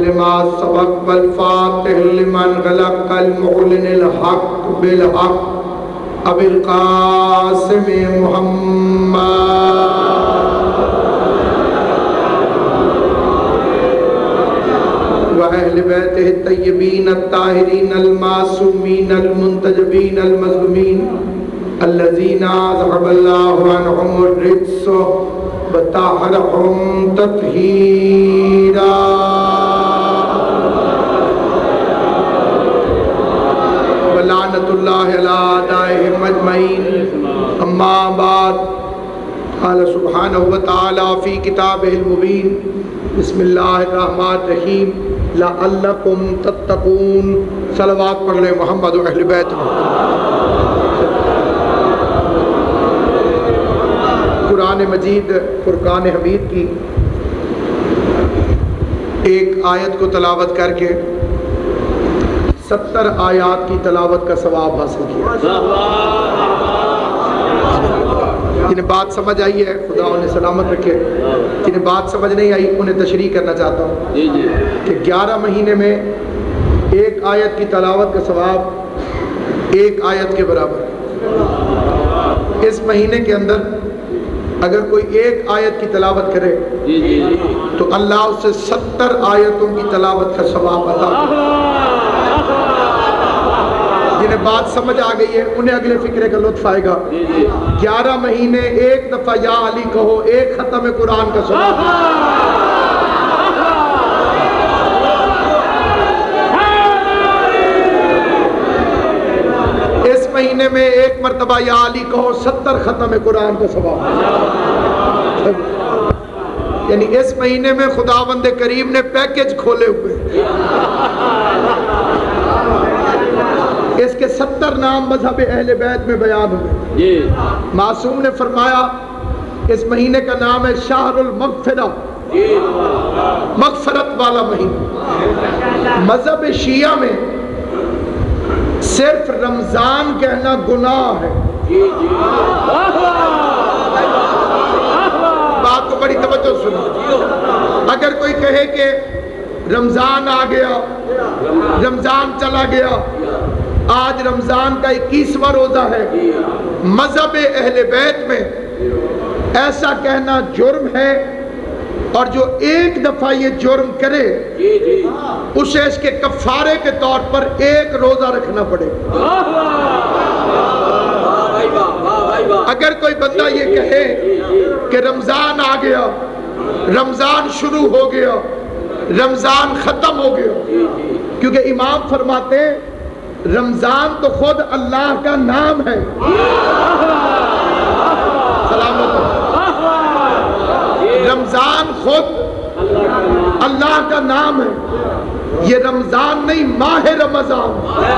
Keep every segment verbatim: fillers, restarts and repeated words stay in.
لما سبق والفاتح لمن غلق المعلن الحق بالحق ابو القاسم محمد وأهل بيته الطيبين الطاهرين المعصومين المنتجبين المظلومين الذين أذهب الله عنهم الرجس وطهرهم تطهيرا ولعنة الله على أعدائهم أجمعين أما بعد قال سبحانه وتعالى في كتابه المبين بسم اللہ الرحمن الرحیم لعلکم تتقون صلوات پڑھ لیں محمد و اہل بیت محمد۔ قرآن مجید فرقان حمید کی ایک آیت کو تلاوت کر کے ستر آیات کی تلاوت کا ثواب حاصل کیا۔ جنہیں بات سمجھ آئی ہے خدا انہیں سلامت رکھے، جنہیں بات سمجھ نہیں آئی انہیں تشریح کرنا چاہتا ہوں کہ گیارہ مہینے میں ایک آیت کی تلاوت کا ثواب ایک آیت کے برابر۔ اس مہینے کے اندر اگر کوئی ایک آیت کی تلاوت کرے تو اللہ اس سے ستر آیتوں کی تلاوت کا ثواب عطا کرے۔ جنہیں بات سمجھ آ گئی ہے انہیں اگلے فکرے کا لطف آئے گا۔ گیارہ مہینے ایک دفعہ یا علی کہو، ایک ختم قرآن کا ثواب۔ اس مہینے میں ایک مرتبہ یا علی کہو، ستر ختم قرآن کا ثواب۔ یعنی اس مہینے میں خداوند کریم نے پیکج کھولے ہوئے۔ اس کے ستر نام مذہب اہل بیت میں بیان ہوئے۔ معصوم نے فرمایا اس مہینے کا نام ہے شہر المغفرہ، مغفرت والا مہینہ۔ مذہب شیعہ میں صرف رمضان کہنا گناہ ہے۔ بات کو بڑی توجہ سنو۔ اگر کوئی کہے کہ رمضان آ گیا، رمضان چلا گیا، آج رمضان کا اکیسواں روزہ ہے، مذہب اہل بیت میں ایسا کہنا جرم ہے، اور جو ایک دفعہ یہ جرم کرے اسے اس کے کفارے کے طور پر ایک روزہ رکھنا پڑے۔ اگر کوئی بندہ یہ کہے کہ رمضان آ گیا، رمضان شروع ہو گیا، رمضان ختم ہو گیا، کیونکہ امام فرماتے ہیں رمضان تو خود اللہ کا نام ہے۔ سلامت رمضان خود اللہ کا نام ہے، یہ رمضان نہیں، ماہ رمضان۔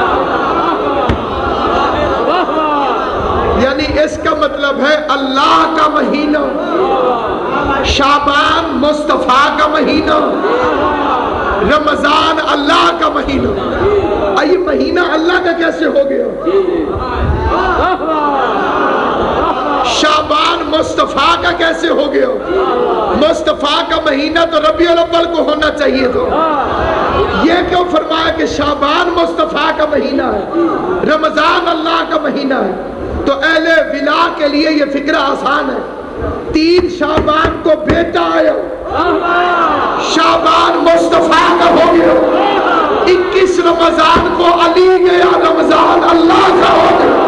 یعنی اس کا مطلب ہے اللہ کا مہینہ، شعبان مصطفیٰ کا مہینہ، رمضان اللہ کا مہینہ۔ یہ مہینہ اللہ کا کیسے ہو گیا؟ شعبان مصطفیٰ کا کیسے ہو گیا؟ مصطفیٰ کا مہینہ تو ربیع الاول کو ہونا چاہیے تھا۔ یہ کیوں فرمایا کہ شعبان مصطفیٰ کا مہینہ ہے، رمضان اللہ کا مہینہ ہے؟ تو اہل ولا کے لیے یہ فکرہ آسان ہے۔ تین شعبان کو بیٹا آیا، شعبان مصطفیٰ کا ہو گیا۔ اکیس رمضان کو علی گیا، رمضان اللہ کا ہو گیا۔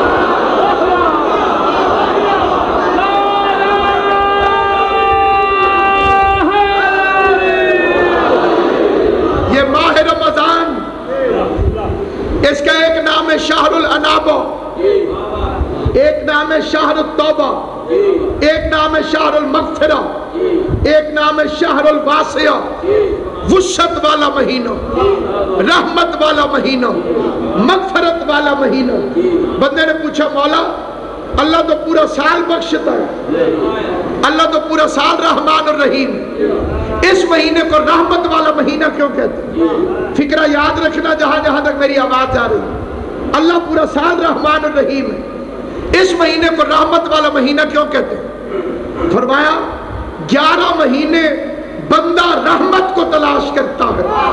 یہ ماہ رمضان، اس کا ایک نام ہے شہر الانابہ، ایک نام ہے شہر التوبہ، ایک نام ہے شہر المغفرہ، ایک نام ہے شہر الواسعہ، وسعت والا مہینہ، رحمت والا مہینہ، مغفرت والا مہینہ۔ بندے نے پوچھا مولا اللہ تو پورا سال بخشتا ہے، اللہ تو پورا سال رحمان الرحیم، اس مہینے کو رحمت والا مہینہ کیوں کہتے ہیں؟ فکرہ یاد رکھنا جہاں جہاں تک میری آواز جا رہی۔ اللہ پورا سال رحمان الرحیم ہے، اس مہینے کو رحمت والا مہینہ کیوں کہتے ہیں؟ فرمایا گیارہ مہینے بندہ رحمت کو تلاش کرتا ہے،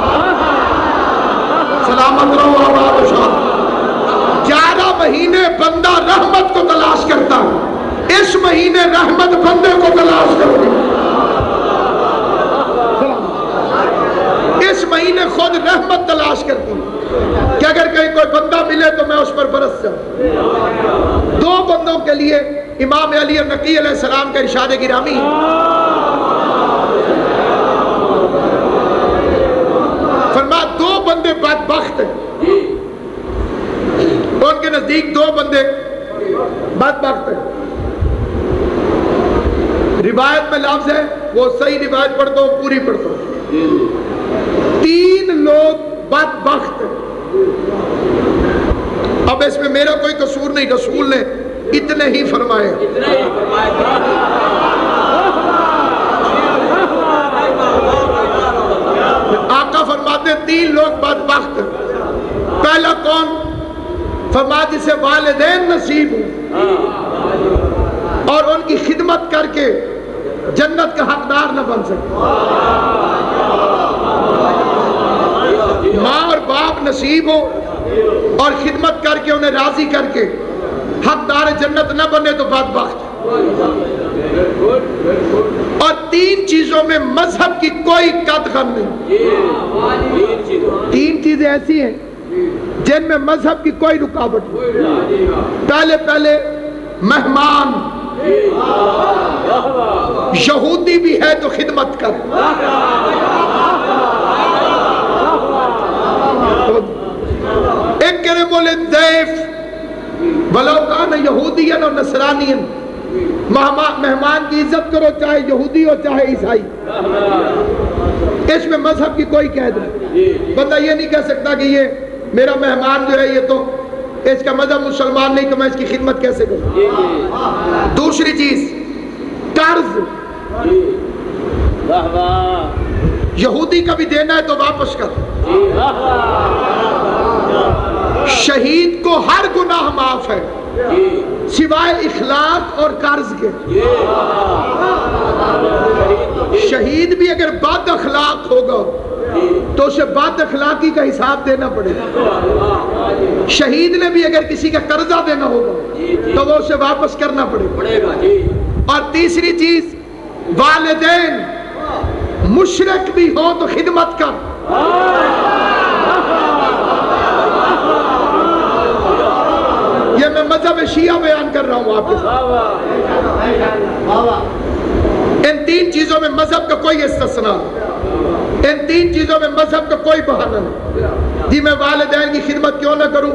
زمین خود رحمت تلاش کرتی ہے کہ اگر کہیں کوئی بندہ ملے تو میں اس پر برس جاؤں. دو بندوں کے لیے امام علی نقی علیہ السلام کا ارشاد گرامی فرما دو بندے بدبخت ہیں، ان کے نزدیک دو بندے بدبخت ہیں. روایت میں لفظ ہے، وہ صحیح روایت پڑھتا ہوں، پوری پڑھتا ہوں. تین لوگ بدبخت ہیں. اب اس میں میرا کوئی قصور نہیں، رسول نے اتنے ہی فرمائے. آقا فرماتے ہیں تین لوگ بدبخت ہیں. پہلا کون؟ فرمایا جسے والدین نصیب ہوں اور ان کی خدمت کر کے جنت کا حقدار نہ بن سکے. ماں اور باپ نصیب ہو اور خدمت کر کے انہیں راضی کر کے حقدار جنت نہ بنے تو بدبخت. اور تین چیزوں میں مذہب کی کوئی قدغن نہیں. تین چیزیں ایسی ہیں جن میں مذہب کی کوئی رکاوٹ نہیں. پہلے پہلے مہمان، یہودی بھی ہے تو خدمت کر. ایک کرے بولے ضیف ولو کان یہودیا اور نصرانیا، مہمان کی عزت کرو چاہے یہودی ہو چاہے عیسائی. اس میں مذہب کی کوئی قید نہیں. بندہ یہ نہیں کہہ سکتا کہ یہ میرا مہمان جو ہے یہ تو اس کا مذہب مسلمان نہیں تو میں اس کی خدمت کیسے کروں. دوسری چیز قرض، یہودی کا بھی دینا ہے تو واپس کر. شہید کو ہر گناہ معاف ہے سوائے اخلاق اور قرض کے. شہید بھی اگر بد اخلاق ہوگا تو اسے بد اخلاقی کا حساب دینا پڑے گا. شہید نے بھی اگر کسی کا قرضہ دینا ہوگا تو وہ اسے واپس کرنا پڑے گا. اور تیسری چیز والدین مشرک بھی ہو تو خدمت کر. یہ میں مذہب شیعہ بیان کر رہا ہوں آپ کے ساتھ. ان تین چیزوں میں مذہب کا کوئی استثناء، ان تین چیزوں میں مذہب کا کوئی بہانہ نہیں. جی میں والدین کی خدمت کیوں نہ کروں؟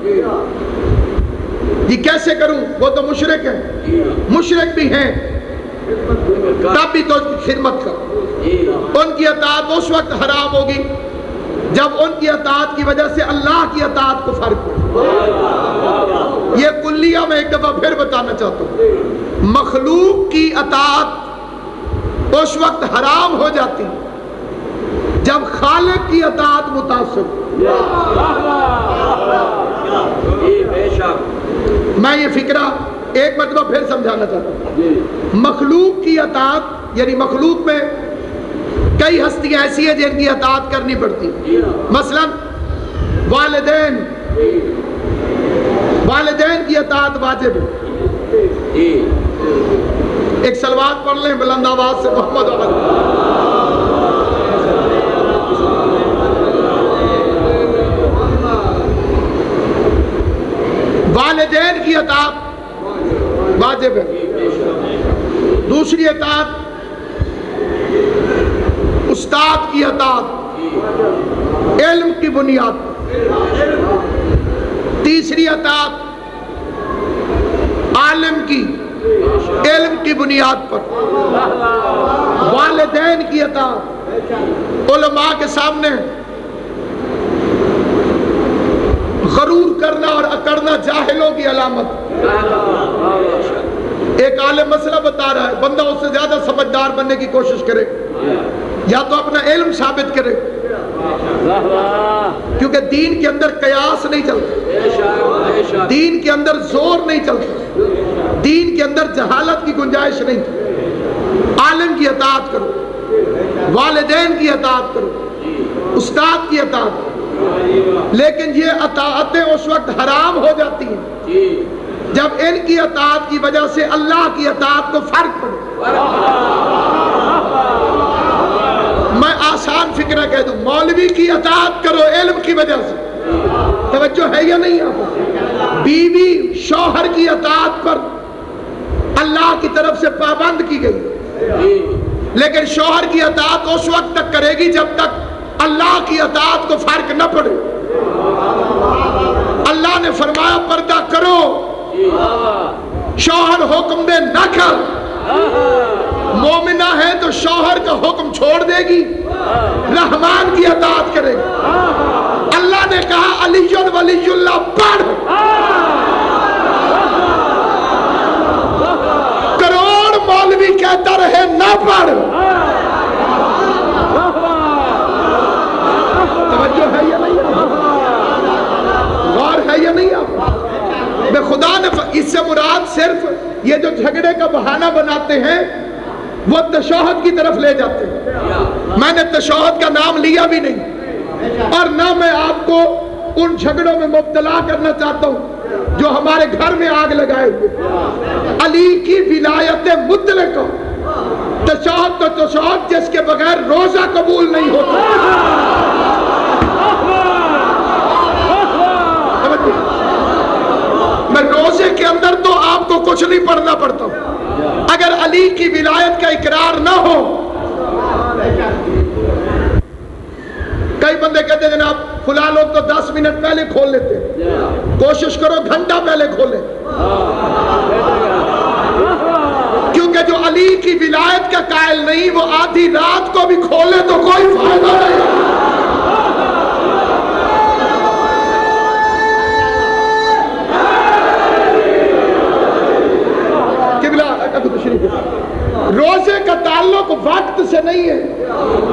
جی کیسے کروں؟ وہ تو مشرک ہیں. مشرک بھی ہیں تب بھی تو خدمت کر. ان کی اطاعت اس وقت حرام ہوگی جب ان کی اطاعت کی وجہ سے اللہ کی اطاعت کو فرق ہو. یہ کلیہ میں ایک دفعہ پھر بتانا چاہتا ہوں. مخلوق کی اطاعت اس وقت حرام ہو جاتی جب خالق کی اطاعت متاثر. میں یہ فکرہ ایک مرتبہ پھر سمجھانا چاہتا ہوں. مخلوق کی اطاعت یعنی مخلوق میں کئی ہستیاں ایسی ہیں جن کی اطاعت کرنی پڑتی. مثلا والدین والدین کی اطاعت واجب ہے. ایک سلوات پڑھ لیں بلند آواز سے محمد والدین کی اطاعت واجب ہے. دوسری اطاعت استاد کی اطاعت علم کی بنیاد پر. تیسری اطاعت عالم کی علم کی بنیاد پر. والدین کی اطاعت علماء کے سامنے غرور کرنا اور اکڑنا جاہلوں کی علامت. ایک عالم مسئلہ بتا رہا ہے، بندہ اس سے زیادہ سمجھدار بننے کی کوشش کرے یا تو اپنا علم ثابت کرے، کیونکہ دین کے اندر قیاس نہیں چلتا، دین کے اندر زور نہیں چلتا، دین کے اندر جہالت کی گنجائش نہیں. عالم کی اطاعت کرو، والدین کی اطاعت کرو، استاد کی اطاعت کرو. لیکن یہ اطاعتیں اس وقت حرام ہو جاتی ہیں جب ان کی اطاعت کی وجہ سے اللہ کی اطاعت کو فرق پڑے. میں آسان فکرہ کہہ دوں، مولوی کی اطاعت کرو علم کی وجہ سے، توجہ ہے یا نہیں آپ کو؟ بیوی شوہر کی اطاعت پر اللہ کی طرف سے پابند کی گئی، لیکن شوہر کی اطاعت اس وقت تک کرے گی جب تک اللہ کی اطاعت کو فرق نہ پڑے۔ اللہ نے فرمایا پردہ کرو، شوہر حکم دے نہ کر، مومنہ ہے تو شوہر کا حکم چھوڑ دے گی، رحمان کی اطاعت کرے گی۔ اللہ نے کہا علی ولی اللہ پڑھ، کروڑ مولوی کہتا رہے نہ پڑھ، توجہ ہے یا نہیں؟ غور ہے یا نہیں آپ؟ بے خدا نے اس سے مراد صرف یہ جو جھگڑے کا بہانہ بناتے ہیں وہ تشہد کی طرف لے جاتے ہیں۔ میں نے تشہد کا نام لیا بھی نہیں، اور نہ میں آپ کو ان جھگڑوں میں مبتلا کرنا چاہتا ہوں جو ہمارے گھر میں آگ لگائے ہوئے۔ علی کی ولایت مطلق، تشہد تو تشہد جس کے بغیر روزہ قبول نہیں ہوتا۔ میں روزے کے اندر تو آپ کو کچھ نہیں پڑھنا پڑتا، اگر علی کی ولایت کا اقرار نہ ہو۔ کئی بندے کہتے ہیں جناب فلاں لوگ تو دس منٹ پہلے کھول لیتے ہیں، کوشش کرو گھنٹہ پہلے کھولیں، کیونکہ جو علی کی ولایت کا قائل نہیں وہ آدھی رات کو بھی کھولے تو کوئی فائدہ نہیں۔ روزے کا تعلق وقت سے نہیں ہے،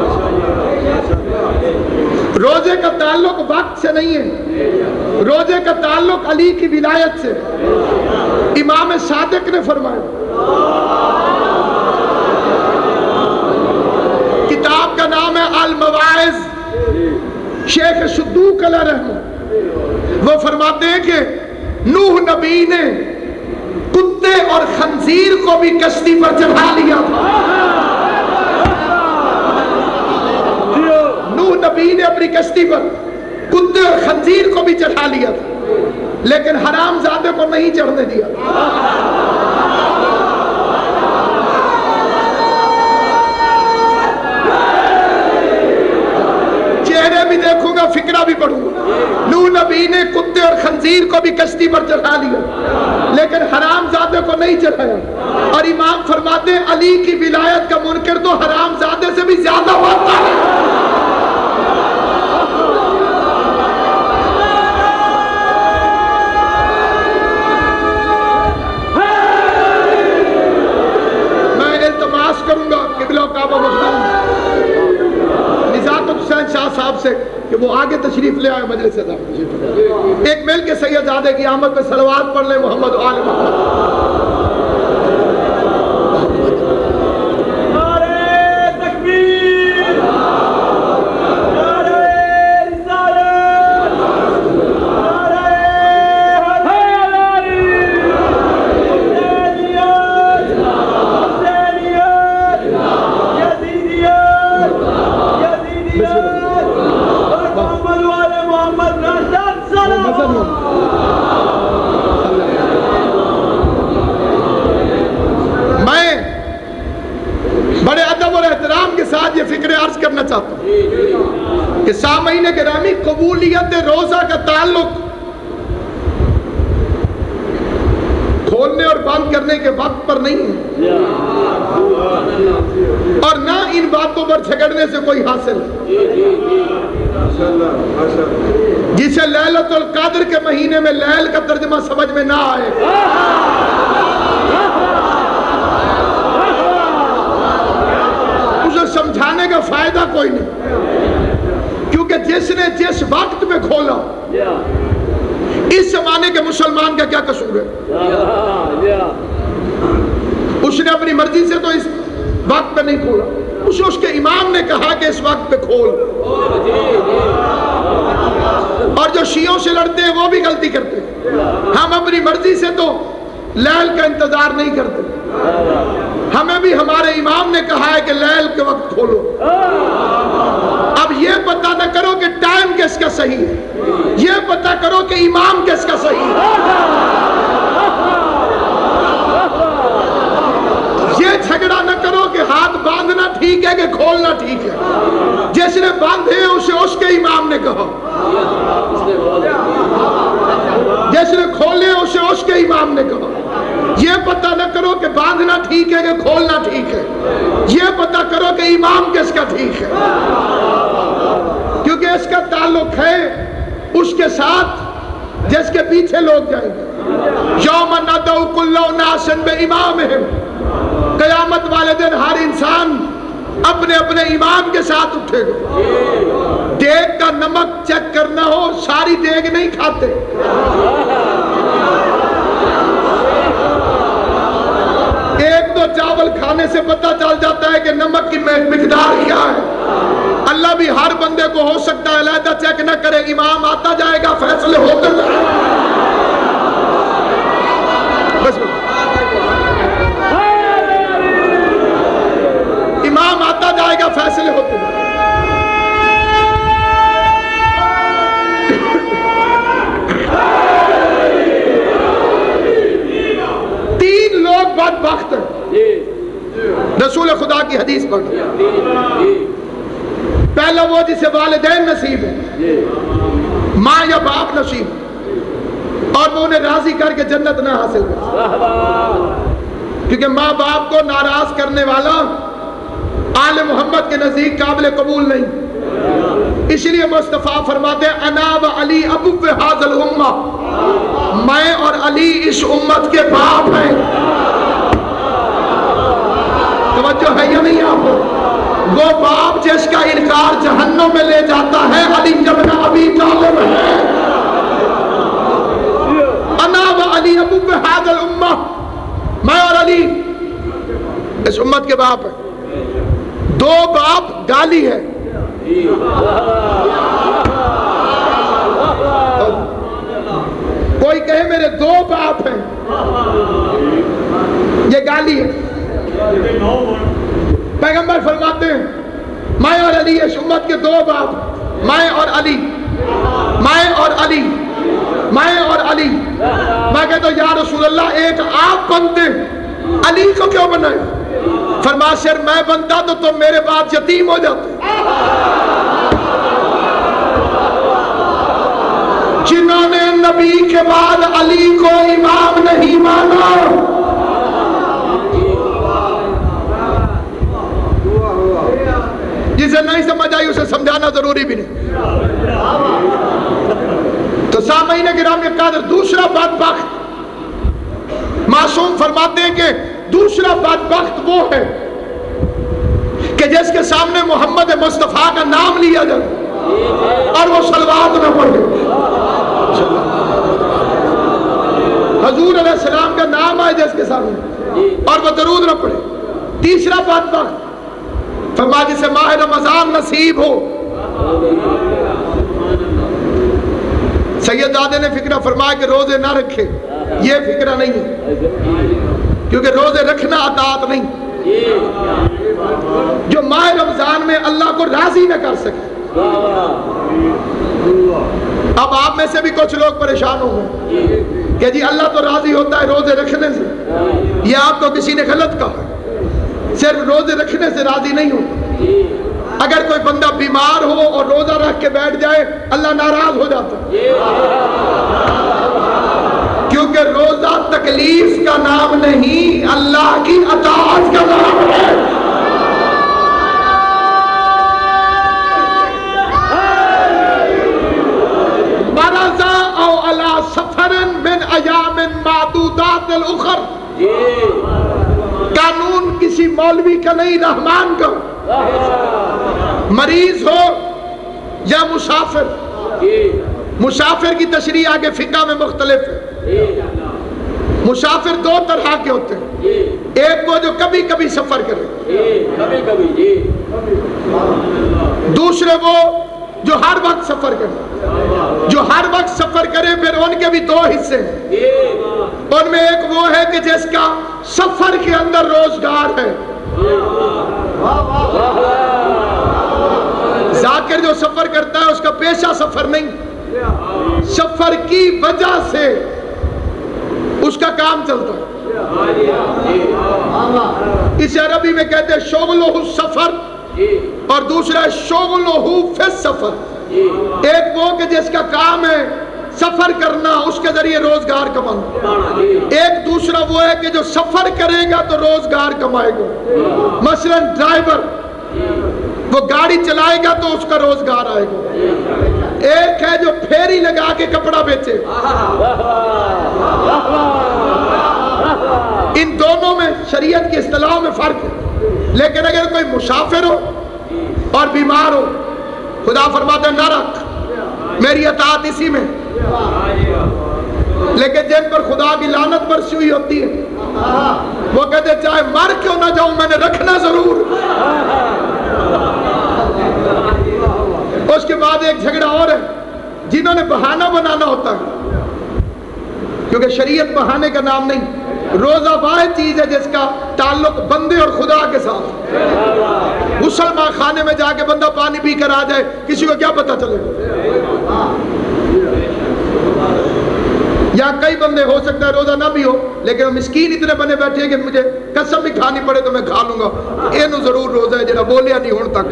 روزے کا تعلق وقت سے نہیں ہے، روزے کا تعلق علی کی ولایت سے۔ امام صادق نے فرمایا، کتاب کا نام ہے المواعظ، شیخ صدوق علیہ رحمہ، وہ فرماتے ہیں کہ نوح نبی نے کتے اور خنزیر کو بھی کشتی پر چڑھا لیا تھا۔ نوح نبی نے اپنی کشتی پر کتے اور خنزیر کو بھی چڑھا لیا تھا، لیکن حرام زادے کو نہیں چڑھنے دیا۔ چہرے بھی دیکھوں گا، فکرہ بھی پڑھوں گا۔ نوح نبی نے کتے اور خنزیر کو بھی کشتی پر چڑھا لیا، لیکن حرام زادے کو نہیں چڑھایا۔ اور امام فرماتے ہیں علی کی ولایت کا منکر تو حرام زادے سے بھی زیادہ ہوتا ہے۔ میں التماس کروں گا قبلہ کعبہ مخدوم نزاکت حسین شاہ صاحب سے کہ وہ آگے تشریف لے آئے مجلس سے، ایک مل کے سیدزادے کی آمد پہ صلوات پڑھ لیں محمد و آل محمد۔ یہ فکر عرض کرنا چاہتا ہوں کہ سامعین گرامی، قبولیت روزہ کا تعلق کھولنے اور بند کرنے کے وقت پر نہیں ہے، اور نہ ان باتوں پر جھگڑنے سے کوئی حاصل ہے۔ جسے لیلۃ القدر کے مہینے میں لیل کا ترجمہ سمجھ میں نہ آئے، اسے سمجھانے کا فائدہ کوئی نہیں، کیونکہ جس نے جس وقت میں کھولا، اس زمانے کے مسلمان کا کیا قصور ہے؟ اس نے اپنی مرضی سے تو اس وقت پہ نہیں کھولا، اسے اس کے امام نے کہا کہ اس وقت پہ کھول۔ اور جو شیعوں سے لڑتے ہیں وہ بھی غلطی کرتے ہیں، ہم اپنی مرضی سے تو لیل کا انتظار نہیں کرتے۔ ہمیں بھی ہمارے امام نے کہا ہے کہ لیل کے وقت کھولو. اب یہ پتہ نہ کرو کہ ٹائم کس کا صحیح ہے، یہ پتہ کرو کہ امام کس کا صحیح ہے. یہ جھگڑا نہ کرو کہ ہاتھ باندھنا ٹھیک ہے کہ کھولنا ٹھیک ہے. جس نے باندھے اسے اس کے امام نے کہا، جس نے کھولے اسے اس کے امام نے کہا. یہ پتہ نہ کرو کہ باندھنا ٹھیک ہے کہ کھولنا ٹھیک ہے، یہ پتہ کرو کہ امام کس کا ٹھیک ہے. کیونکہ اس کا تعلق ہے اس کے ساتھ جس کے پیچھے لوگ جائیں گے. یوم ندعو کل اناس بامامہم، قیامت والے دن ہر انسان اپنے اپنے امام کے ساتھ اٹھے گا. دیگ کا نمک چیک کرنا ہو، ساری دیگ نہیں کھاتے. ایک دو چاول کھانے سے پتہ چل جاتا ہے کہ نمک کی مقدار کیا ہے. اللہ بھی ہر بندے کو ہو سکتا ہے علیحدہ چیک نہ کرے، امام آتا جائے گا، فیصلے ہوتے جائیں گے. بس امام آتا جائے گا، فیصلے ہوتے جائیں گے. تین لوگ بدبخت ہیں. رسول خدا کی حدیث پڑھ، پہلا وہ جسے والدین نصیب ہے، ماں یا باپ نصیب، اور وہ انہیں راضی کر کے جنت نہ حاصل کر. کیونکہ ماں باپ کو ناراض کرنے والا آل محمد کے نزدیک قابل قبول نہیں. اس لیے مصطفیٰ فرماتے ہیں انا و علی ابو ھذا الامہ، میں اور علی اس امت کے باپ ہیں. توجہ ہے یا نہیں آپ کو؟ وہ باپ جس کا انکار جہنم میں لے جاتا ہے علی ابن ابی طالب ہے. انا و علی ابو ھذا الامہ، میں اور علی اس امت کے باپ ہیں. دو باپ گالی ہے. کوئی کہے میرے دو باپ ہیں، یہ گالی ہے. پیغمبر فرماتے ہیں میں اور علی اس امت کے دو باپ، میں اور علی، میں اور علی، میں اور علی. میں کہتا ہوں یا رسول اللہ ایک آپ بنتے علی کو کیوں بنائے؟ فرمایا شر میں بنتا تو تم میرے بعد یتیم ہو جاتے. جنہوں نے نبی کے بعد علی کو امام نہیں مانا، جسے نہیں سمجھ آئی اسے سمجھانا ضروری بھی نہیں. تو سامعین کرام قدر، دوسرا بدبخت معصوم فرماتے ہیں کہ دوسرا بدبخت وہ ہے کہ جس کے سامنے محمد مصطفیٰ کا نام لیا جائے اور وہ صلوات نہ پڑھے. حضور علیہ السلام کا نام آئے جس کے سامنے اور وہ درود نہ پڑھے. تیسرا بدبخت فرمایا جسے ماہ رمضان نصیب ہو. سید دادے نے فکرہ فرمایا کہ روزے نہ رکھے، یہ فکرہ نہیں ہے، کیونکہ روزے رکھنا عطاعت نہیں. جو ماہ رمضان میں اللہ کو راضی نہ کر سکے. اب آپ میں سے بھی کچھ لوگ پریشان ہوں گے کہ جی اللہ تو راضی ہوتا ہے روزے رکھنے سے. یہ آپ کو کسی نے غلط کہا، صرف روزے رکھنے سے راضی نہیں ہوتا. اگر کوئی بندہ بیمار ہو اور روزہ رکھ کے بیٹھ جائے اللہ ناراض ہو جاتا ہے، کیونکہ روزہ تکلیف کا نام نہیں، اللہ کی اطاعت کا نام ہے. مرضا او علی سفر من ایام معدودات الاخر، قانون کسی مولوی کا نہیں، رحمان کا. مریض ہو یا مسافر، مسافر کی تشریح آگے فقہ میں مختلف ہے. مسافر دو طرح کے ہوتے ہیں، ایک وہ جو کبھی کبھی سفر کرے، دوسرے وہ جو ہر وقت سفر کرے. جو ہر وقت سفر کرے پھر ان کے بھی دو حصے ہیں. ان میں ایک وہ ہے کہ جس کا سفر کے اندر روزگار ہے. ذاکر جو سفر کرتا ہے اس کا پیشہ سفر نہیں, سفر کی وجہ سے اس کا کام چلتا ہے. اسے عربی میں کہتے ہیں شغلہ سفر, اور دوسرا شغلہ فی السفر. ایک وہ کہ جس کا کام ہے سفر کرنا, اس کے ذریعے روزگار کمانا. ایک دوسرا وہ ہے کہ جو سفر کرے گا تو روزگار کمائے گا. مثلا ڈرائیور وہ گاڑی چلائے گا تو اس کا روزگار آئے گا. ایک ہے جو پھیری لگا کے کپڑا بیچے. ان دونوں میں شریعت کی اصطلاح میں فرق ہے. لیکن اگر کوئی مسافر ہو اور بیمار ہو, خدا فرماتا ہے نہ رکھ, میری اطاعت اسی میں. لیکن جن پر خدا کی لعنت برسی ہوئی ہوتی ہے وہ کہتے چاہے مر کیوں نہ جاؤں میں نے رکھنا ضرور. اس کے بعد ایک جھگڑا اور ہے جنہوں نے بہانہ بنانا ہوتا ہے, کیونکہ شریعت بہانے کا نام نہیں. روزہ واحد چیز ہے جس کا تعلق بندے اور خدا کے ساتھ. مسلمان خانے میں جا کے بندہ پانی پی کر آ جائے, کسی کو کیا پتا چلے گا؟ یا کئی بندے ہو سکتا ہے روزہ نہ بھی ہو, لیکن وہ مسکین اتنے بنے بیٹھے کہ مجھے قسم بھی کھانی پڑے تو میں کھا لوں گا. یہ ضرور روزہ ہے جنہا بولیا نہیں ہون تک,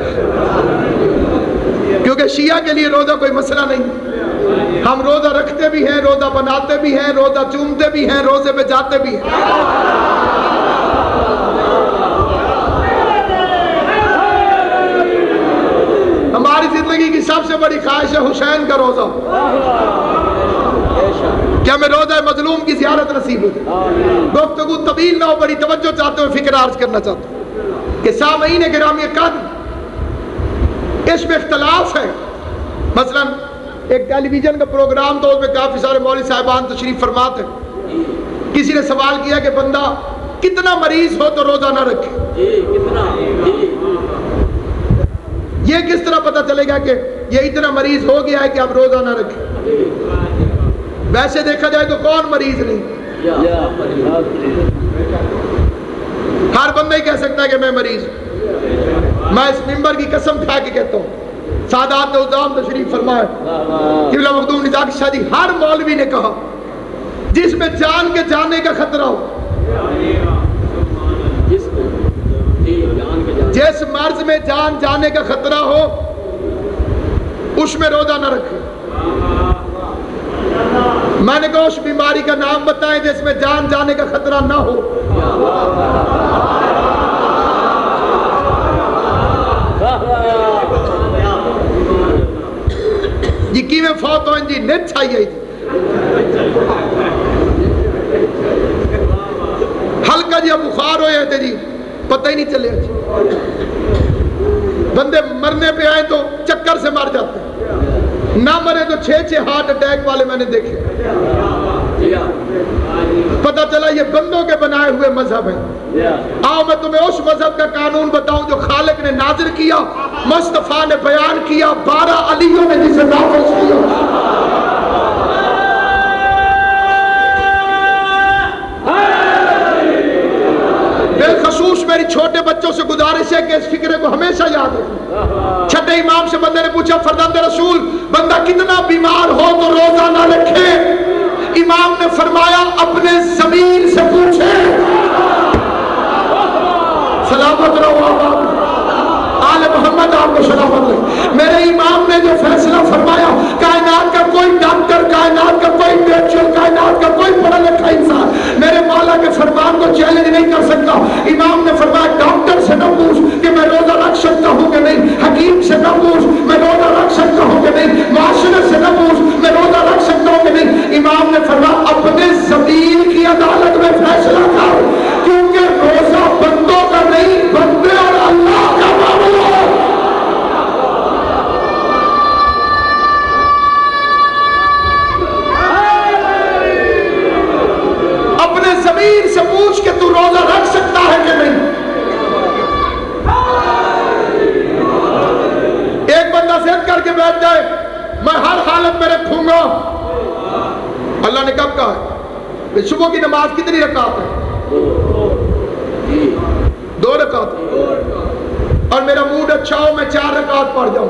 کیونکہ شیعہ کے لیے روزہ کوئی مسئلہ نہیں. ہم روزہ رکھتے بھی ہیں, روزہ بناتے بھی ہیں, روزہ چومتے بھی ہیں, روزے پہ جاتے بھی ہیں. ہماری زندگی کی سب سے بڑی خواہش ہے حسین کا روزہ, کہ ہمیں روزہ مظلوم کی زیارت نصیب ہو. گفتگو طویل نہ ہو, بڑی توجہ چاہتے ہوئے فکر عرض کرنا چاہتا ہوں کہ سامعین گرامی قدر اس میں اختلاف ہے. مثلا ایک ٹیلی ویژن کا پروگرام تو اس میں کافی سارے مولوی صاحبان تشریف فرماتے ہیں. کسی نے سوال کیا کہ بندہ کتنا مریض ہو تو روزہ نہ رکھے, یہ کس طرح پتہ چلے گا کہ یہ اتنا مریض ہو گیا ہے کہ اب روزہ نہ رکھے؟ ویسے دیکھا جائے تو کون مریض نہیں؟ ہر بندہ ہی کہہ سکتا ہے کہ میں مریض ہوں. میں اس ممبر کی قسم کھا کے کہتا ہوں, سادات عظام تشریف فرمائے قبلہ مخدوم نزاک شاہ جی, ہر مولوی نے کہا جس میں جان کے جانے کا خطرہ ہو, جس مرض میں جان جانے کا خطرہ ہو اس میں روزہ نہ رکھے. میں نے کہا اس بیماری کا نام بتائیں جس میں جان جانے کا خطرہ نہ ہو. جی کی میں فوت ہوئیں جی, نیت چھائی آئی جی, ہلکا جی بخار ہوئے تھے جی, پتہ ہی نہیں چلے جی. بندے مرنے پہ آئے تو چکر سے مر جاتے ہیں, نہ مرے تو چھ چھ ہارٹ اٹیک والے میں نے دیکھے. پتہ چلا یہ بندوں کے بنائے ہوئے مذہب ہیں. آؤ میں تمہیں اس مذہب کا قانون بتاؤں جو خالق نے نازل کیا, مصطفیٰ نے بیان کیا, بارہ علیوں نے جسے نافذ کیا. بالخصوص میری چھوٹے بچوں سے گزارش ہے کہ اس فکرے کو ہمیشہ یاد رکھیں. چھٹے امام سے بندے نے پوچھا فرزند رسول بندہ کتنا بیمار ہو تو روزہ نہ رکھے؟ امام نے فرمایا اپنے ضمیر سے پوچھے. سلامت رہو آباد, آل محمد آپ کو سلامت رہے. میرے امام نے جو فیصلہ فرمایا, کائنات کا کوئی ڈاکٹر, کائنات کا کوئی ڈاکٹر, کائنات کا کوئی پڑھا لکھا انسان میرے مولا کے فرمان کو چیلنج نہیں کر سکتا. امام نے فرمایا ڈاکٹر سے نہ پوچھ کہ میں روزہ رکھ سکتا ہوں کہ نہیں, حکیم سے نہ پوچھ میں روزہ رکھ سکتا ہوں کہ نہیں, معاشرے سے نہ پوچھ میں روزہ رکھ سکتا ہوں کہ نہیں. امام نے فرمایا اپنے ضمیر کی عدالت میں فیصلہ کر, کیونکہ روزہ بندوں کا نہیں, بندے اور اللہ کا معاملہ ہے. اپنے ضمیر سے پوچھ کہ تو روزہ رکھ سکتا ہے کہ نہیں. ایک بندہ ضد کر کے بیٹھ جائے میں ہر حالت میں رکھوں گا, اللہ نے کب کہا ہے؟ کہ صبح کی نماز کتنی رکعت ہے؟ دو رکعت، اور میرا موڈ اچھا ہو میں چار رکعت پڑھ جاؤں،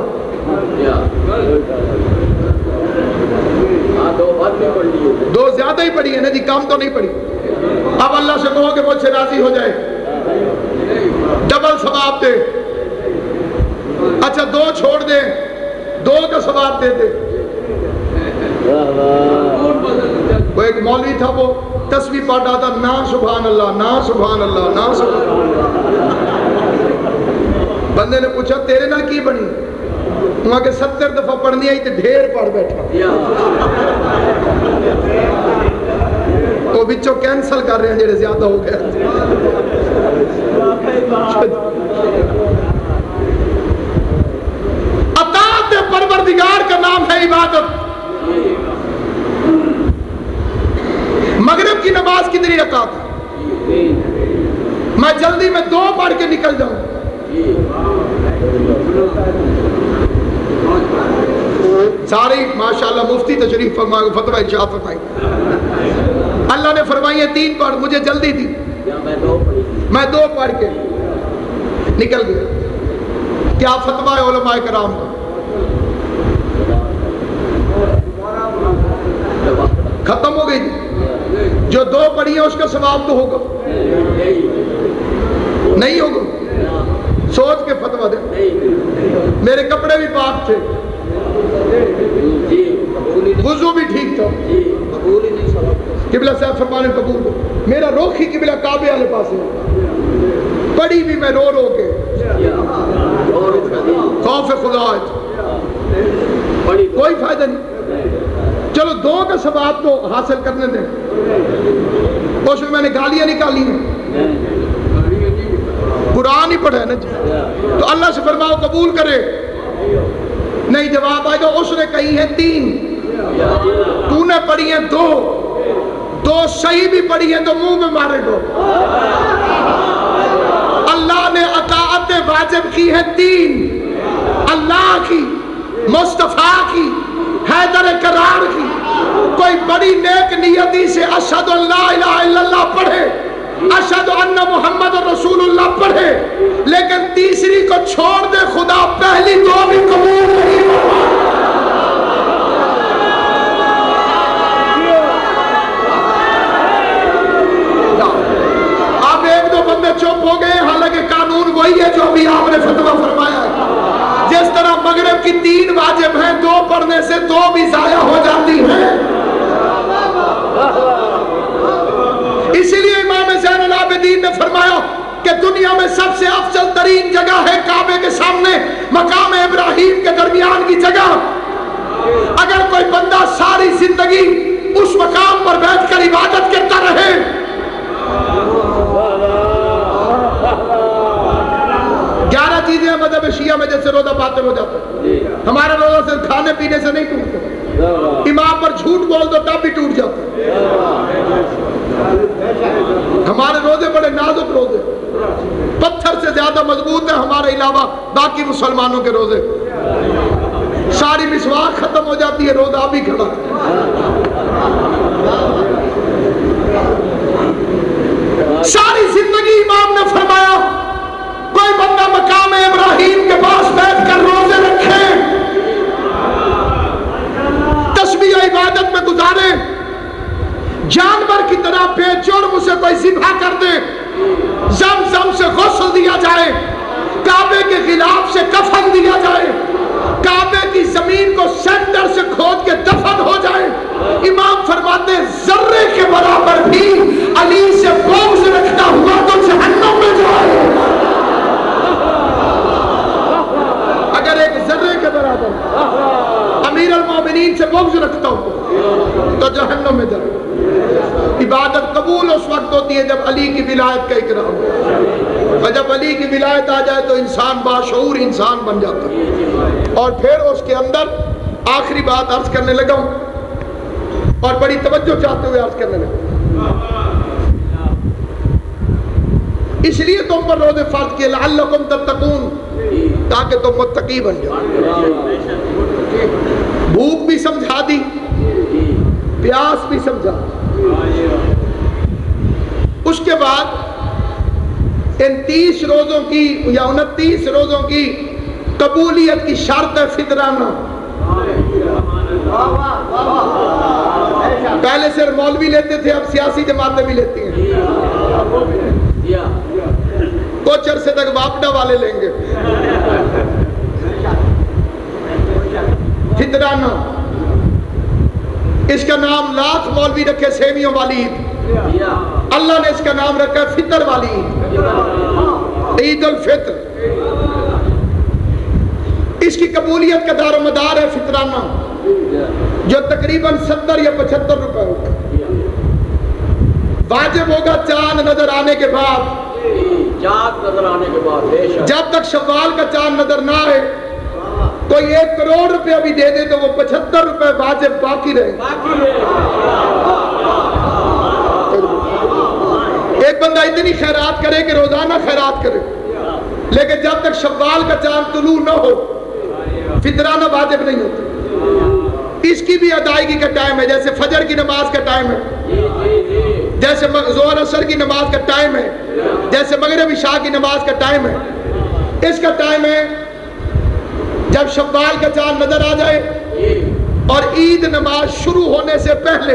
دو زیادہ ہی پڑھی ہے نا جی، کم تو نہیں پڑھی۔ اب اللہ سے کہو کہ مجھ سے راضی ہو جائے، ڈبل ثواب دے۔ اچھا دو چھوڑ دے، دو کا ثواب دے دے۔ وہ ایک مولوی تھا، وہ تسبیح پڑھ رہا تھا، نا سبحان اللہ، نا سبحان اللہ، نا سبحان اللہ۔ بندے نے پوچھا تیرے نال کی بنی؟ وہاں کہ ستر دفعہ پڑھنی آئی تے ڈھیر پڑھ بیٹھا، تو بچوں کینسل کر رہے ہیں جڑے زیادہ ہو گئے۔ اطاعت پروردگار کا نام ہے عبادت۔ مغرب کی نماز کتنی رکعت ہے؟ میں جلدی میں دو پڑھ کے نکل جاؤں، ساری ماشاءاللہ مفتی تشریف فرمائے، فتویٰ ارشاد فرمائے، اللہ نے فرمائی ہے تین پڑھ، مجھے جلدی تھی، میں دو پڑھ کے نکل گیا۔ کیا فتویٰ علماء کرام کا؟ ختم ہو گئی تھی۔ جو دو پڑھی ہے اس کا ثواب تو ہوگا نہیں ہوگا؟ سوچ کے فتویٰ دے۔ میرے کپڑے بھی پاک تھے، وضو بھی ٹھیک تھا، قبلہ صاحب فرمانے قبول ہو، میرا رخ ہی قبلہ کعبے والے پاس ہے، پڑھی بھی میں رو رو کے، خوف خدا ہے، کوئی فائدہ نہیں۔ چلو دو کا ثواب تو حاصل کرنے دیں، اس میں میں نے گالیاں نکالی ہیں، قرآن ہی پڑھا ہے نا جی، تو اللہ سے فرماؤ قبول کرے۔ نہیں جواب آئے گا اس نے کہی ہے تین، تو نے پڑھی ہیں دو، دو صحیح بھی پڑھی ہیں تو منہ میں مارے گو۔ اللہ نے اطاعت واجب کی ہے تین، اللہ کی، مصطفیٰ کی، حیدر کرار کی۔ کوئی بڑی نیک نیتی سے اشہد ان لا الہ الا اللہ پڑھے، اشہد ان محمد رسول اللہ پڑھے، لیکن تیسری کو چھوڑ دے، خدا پہلی دو بھی قبول نہیں ہوگا۔ اب ایک دو بندے چپ ہو گئے، حالانکہ قانون وہی ہے جو ابھی آپ نے فتویٰ فرمایا ہے۔ جس طرح مغرب کی تین واجب ہیں، دو پڑھنے سے دو بھی ضائع ہو جاتی ہیں۔ اسی لیے امام زین العابدین نے فرمایا کہ دنیا میں سب سے افضل ترین جگہ ہے کعبے کے سامنے مقام ابراہیم کے درمیان کی جگہ۔ اگر کوئی بندہ ساری زندگی اس مقام پر بیٹھ کر عبادت کرتا رہے، گیارہ چیزیں مذہب شیعہ میں جیسے روزہ باطل ہو جاتا ہے، ہمارا روزہ صرف کھانے پینے سے نہیں ٹوٹتا، امام پر جھوٹ بول دو تب بھی ٹوٹ جاتا ہے۔ ہمارے روزے بڑے نازک روزے، پتھر سے زیادہ مضبوط ہیں ہمارے علاوہ باقی مسلمانوں کے روزے۔ ساری مسواک ختم ہو جاتی ہے، روزہ ابھی کھڑا۔ ساری زندگی امام نے فرمایا کوئی بندہ مقام ابراہیم کے پاس بیٹھ کر روزے رکھے، تسبیح عبادت میں گزارے، جانور کی طرح بے جرم اسے کوئی ذبح کر دے، زمزم سے غسل دیا جائے، کعبے کے غلاف سے کفن دیا جائے، کعبے کی زمین کو سینٹر سے کھود کے دفن ہو جائے، امام فرماتے ذرے کے برابر بھی علی سے بغض رکھتا ہوا تو جہنم میں جائے۔ اگر ایک ذرے کے برابر امیر المومنین سے بغض رکھتا ہوں تو جہنم میں جائے۔ عبادت قبول اس وقت ہوتی ہے جب علی کی ولایت کا اقرار ہو، اور جب علی کی ولایت آ جائے تو انسان باشعور انسان بن جاتا ہے۔ اور پھر اس کے اندر آخری بات عرض کرنے لگا ہوں اور بڑی توجہ چاہتے ہوئے عرض کرنے لگا، اس لیے تم پر روزے فرض کیے لعلکم تتقون، تاکہ تم متقی بن جاؤ۔ بھوک بھی سمجھا دی، پیاس بھی سمجھا، اس کے بعد ان تیس روزوں کی یا انتیس روزوں کی قبولیت کی شرط ہے فطرانہ. پہلے صرف مولوی لیتے تھے، اب سیاسی جماعتیں بھی لیتی ہیں. کچھ عرصے تک واپڈا والے لیں گے. فطرانہ، اس کا نام لاکھ مولوی رکھے سیویوں والی عید، اللہ نے اس کا نام رکھا فطر والی عید، عید الفطر. اس کی قبولیت کا دار و مدار ہے فطرانہ، جو تقریباً ستر یا پچہتر روپے ہوگا. واجب ہوگا چاند نظر آنے کے بعد، چاند نظر آنے کے بعد. جب تک شوال کا چاند نظر نہ آئے کوئی ایک کروڑ روپیہ بھی دے دے تو وہ پچہتر روپے واجب باقی رہے. ایک بندہ اتنی خیرات کرے کہ روزانہ خیرات کرے، لیکن جب تک شوال کا چاند طلوع نہ ہو فطرانہ واجب نہیں ہوتا. اس کی بھی ادائیگی کا ٹائم ہے، جیسے فجر کی نماز کا ٹائم ہے، جیسے ظہر عصر کی نماز کا ٹائم ہے، جیسے مغرب عشاء کی نماز کا ٹائم ہے. اس کا ٹائم ہے جب شوال کا چاند نظر آ جائے اور عید نماز شروع ہونے سے پہلے.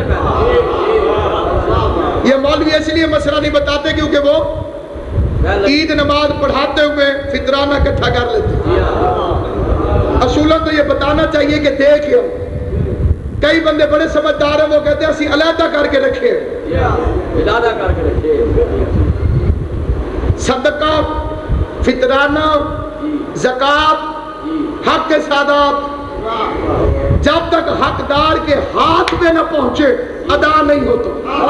یہ مولوی اس لیے مسئلہ نہیں بتاتے کیونکہ وہ عید نماز پڑھاتے ہوئے فطرانہ اکٹھا کر لیتے. اصولاً تو یہ بتانا چاہیے کہ دیکھیں، کئی بندے بڑے سمجھدار ہیں، وہ کہتے ہیں اسی علیحدہ کر کے رکھے، علیحدہ کر کے رکھے. صدقہ، فطرانہ، زکوٰۃ، حق کے سادات جب تک حقدار کے ہاتھ میں نہ پہنچے ادا نہیں ہوتا.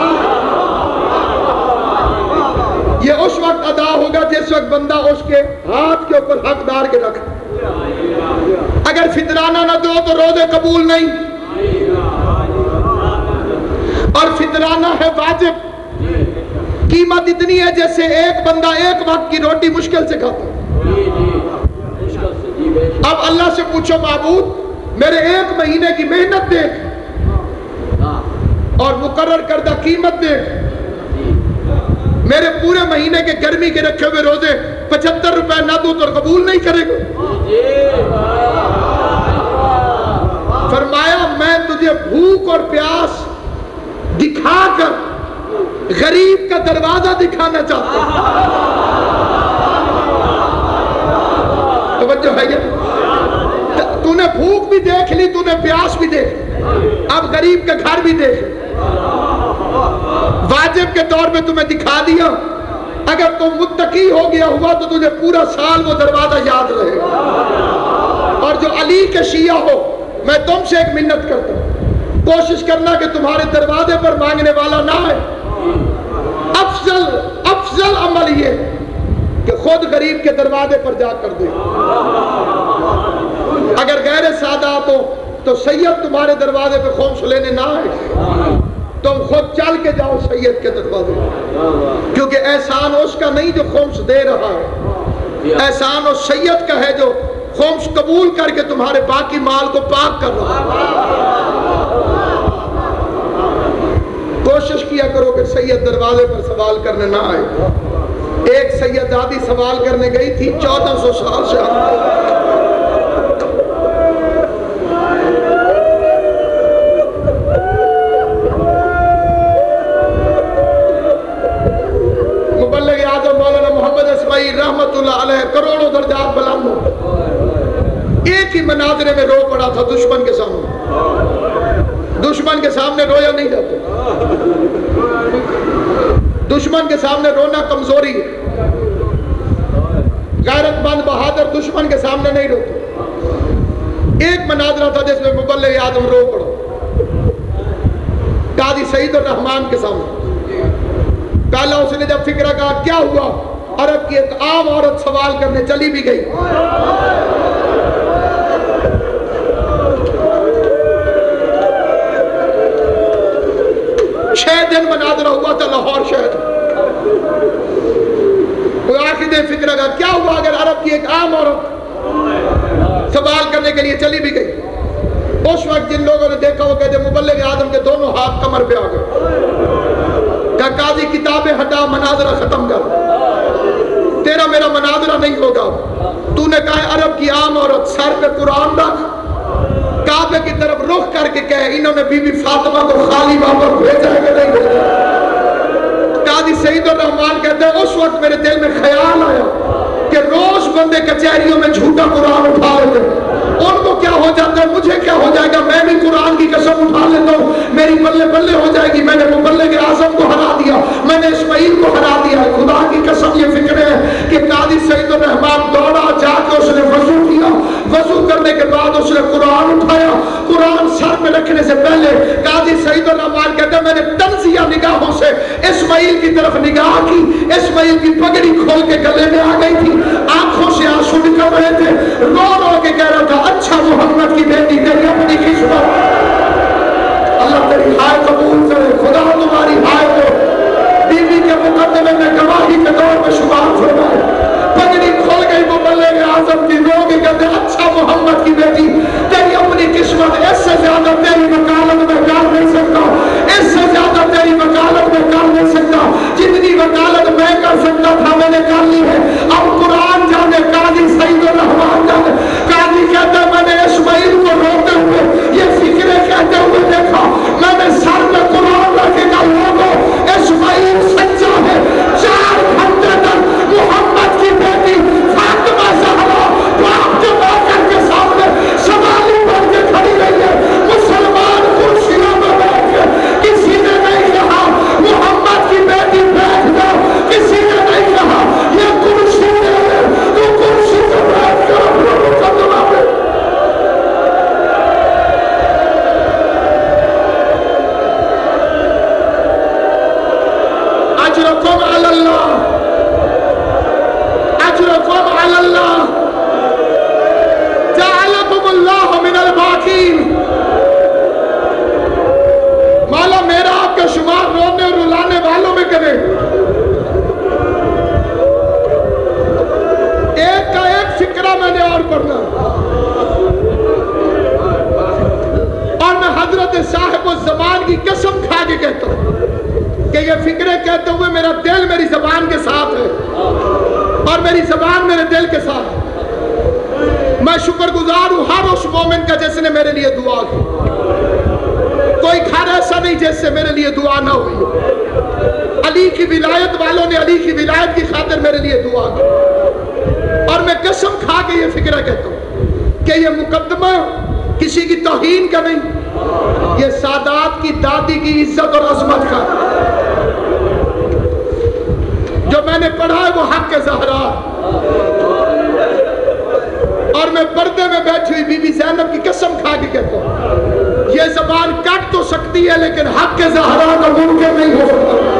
یہ اس وقت ادا ہوگا جس وقت بندہ اس کے ہاتھ کے اوپر حقدار کے رکھے. اگر فطرانہ نہ دو تو روزے قبول نہیں. اور فطرانہ ہے واجب، قیمت اتنی ہے جیسے ایک بندہ ایک وقت کی روٹی مشکل سے کھاتا. اب اللہ سے پوچھو معبود میرے ایک مہینے کی محنت دیکھ اور مقرر کردہ قیمت دیکھ، میرے پورے مہینے کے گرمی کے رکھے ہوئے روزے پچہتر روپے نہ دوں تو قبول نہیں کرے گا. فرمایا میں تجھے بھوک اور پیاس دکھا کر غریب کا دروازہ دکھانا چاہتا ہوں. توجہ ہے یہ؟ تو نے بھوک بھی دیکھ لی، تو نے پیاس بھی دیکھ لی، اب غریب کا گھر بھی دیکھ. واجب کے طور پہ تمہیں دکھا دیا، اگر تم متقی ہو گیا ہوا تو تجھے پورا سال وہ دروازہ یاد رہے گا. اور جو علی کے شیعہ ہو، میں تم سے ایک منت کرتا ہوں، کوشش کرنا کہ تمہارے دروازے پر مانگنے والا نہ آئے. افضل افضل عمل یہ کہ خود غریب کے دروازے پر جا کر دے. اگر غیر سادات ہو تو سید تمہارے دروازے پہ خمس لینے نہ آئے، تم خود چل کے جاؤ سید کے دروازے پہ، کیونکہ احسان اس کا نہیں جو خمس دے رہا ہے، احسان اس سید کا ہے جو خمس قبول کر کے تمہارے باقی مال کو پاک کر رہا ہے. کوشش کیا کرو کہ سید دروازے پر سوال کرنے نہ آئے. ایک سید دادی سوال کرنے گئی تھی چودہ سو سال سے. مبلغ اعظم مولانا محمد اسماعیل رحمت اللہ علیہ کروڑوں درجات بلند ہو، ایک ہی مناظرے میں رو پڑا تھا دشمن کے سامنے. دشمن کے سامنے رویا نہیں جاتا، دشمن کے سامنے رونا کمزوری ہے. غیرت مند بہادر دشمن کے سامنے نہیں روتے. ایک مناظرہ تھا جس میں مبلغ اعظم رو پڑا قاضی سعید الرحمان کے سامنے. پہلا اس نے جب فکرہ کہا کیا ہوا، عرب کی ایک عام عورت سوال کرنے چلی بھی گئی. چھ دن مناظرہ ہوا تھا لاہور شہر. وہ آخر دن فکرہ کہا کیا ہوا اگر عرب کی ایک عام عورت سوال کرنے کے لیے چلی بھی گئی. اس وقت جن لوگوں نے دیکھا وہ کہتے مبلغ اعظم کے دونوں ہاتھ کمر پہ آ گئے کہ قاضی کتابیں ہٹا مناظرہ ختم کر، تیرا میرا مناظرہ نہیں ہوگا۔ تو نے کہا عرب کی عام عورت سر پہ قرآن رکھ، کعبے کی طرف رخ کر کے کہے انہوں نے بی بی فاطمہ کو خالی واپس بھیجا ہے کہ نہیں بھیجا۔ قاضی سعید الرحمان کہتے ہیں اس وقت میرے دل میں خیال آیا کہ روز بندے کچہریوں میں جھوٹا قرآن اٹھا لیتے ہیں، ان کو کیا ہو جاتا ہے مجھے کیا ہو جائے گا، میں بھی قرآن کی قسم اٹھا لیتا ہوں، میری بلے بلے ہو جائے گی، میں نے مبلغ اعظم کو ہرا دیا، میں نے اسماعیل کو ہرا دیا۔ خدا کی قسم یہ فکر ہے کہ قاضی سعید الرحمان دوڑا جا کے اس نے وضو کیا، وضو کرنے کے بعد اس نے قرآن اٹھایا، قرآن سر میں رکھنے سے پہلے قاضی سعید الرحمان کہتا ہے میں نے تنزیہ نگاہوں سے اسماعیل کی طرف نگاہ کی، اسماعیل کی پگڑی کھول کے گلے میں آ گئی تھی، آنکھوں سے آنسو نکل رہے تھے، رو رو کے کہہ رہا تھا اچھا محمد کی بیٹی تیری اپنی قسمت، اللہ تیری ہائے قبول کرے، خدا تمہاری ہائے کو بیوی کے مقدمے میں گواہی کے طور پہ شمار فرمائے۔ پگڑی کھول گئی مبلغ اعظم کی، رو کے کہتے اچھا محمد کی بیٹی تیری اپنی قسمت، اس سے زیادہ تیری وکالت میں کر نہیں سکتا، اس سے زیادہ تیری وکالت میں کر نہیں سکتا، جتنی وکالت میں کر سکتا تھا میں نے کر لی ہے، اب قرآن جانے قاضی سعید الرحمان جانے۔ قاضی کہتا ہے میں نے اسماعیل کو روتے ہوئے یہ فکرے کہتے ہوئے دیکھا، میں نے سر میں قرآن رکھے گا لوگوں اسماعیل سچا ہے، چار گھنٹے تک محمد کی بیٹی فاطمہ زہرا باپ کے باکر کے سامنے سوالی بن کے کھڑی رہی ہے، مسلمان کرسیوں میں بیٹھ کے کسی نے نہیں کہا محمد کی بیٹی بیٹھ جاؤ، کسی نے نہیں کہا یہ کرسی دے دے تو کرسی سے بیٹھ کر اپنا مقدمہ دے۔ اجرکم علی اللہ، اجرکم علی اللہ، جعلکم اللہ من الباقین۔ مولا میرا آپ کا شمار رونے اور رلانے والوں میں کرے، ایک کا ایک فکرہ میں نے اور پڑھنا، اور میں حضرت صاحب الزمان کی قسم کھا کے کہتا ہوں کہ یہ فکرے کہتے ہوئے میرا دل میری زبان کے ساتھ ہے اور میری زبان میرے دل کے ساتھ ہے۔ میں شکر گزار ہوں ہر اس مومن کا جس نے میرے لیے دعا کی، کوئی گھر ایسا نہیں جس سے میرے لیے دعا نہ ہوئی۔ علی کی ولایت والوں نے علی کی ولایت کی خاطر میرے لیے دعا کی، اور میں قسم کھا کے یہ فکرہ کہتا ہوں کہ یہ مقدمہ کسی کی توہین کا نہیں، یہ سادات کی دادی کی عزت اور عظمت کا، جو میں نے پڑھا ہے وہ حق زہرا، اور میں پردے میں بیٹھی ہوئی بی بی زینب کی قسم کھا کے کہتا ہوں یہ زبان کٹ تو سکتی ہے لیکن حق زہرا کا ممکن نہیں ہو سکتا۔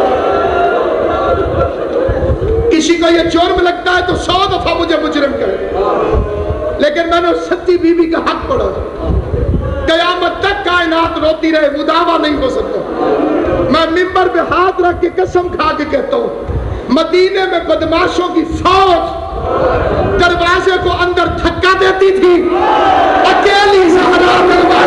کسی کو یہ جرم لگتا ہے تو سو دفعہ مجھے مجرم کرے، لیکن میں نے سچی بی بی کا حق پڑھا، قیامت تک کائنات روتی رہے، مداوع نہیں ہو سکتا۔ میں منبر پہ ہاتھ رکھ کے قسم کھا کے کہتا ہوں مدینے میں بدماشوں کی فوج دروازے کو اندر دھکا دیتی تھی، اکیلی زہرا دروازے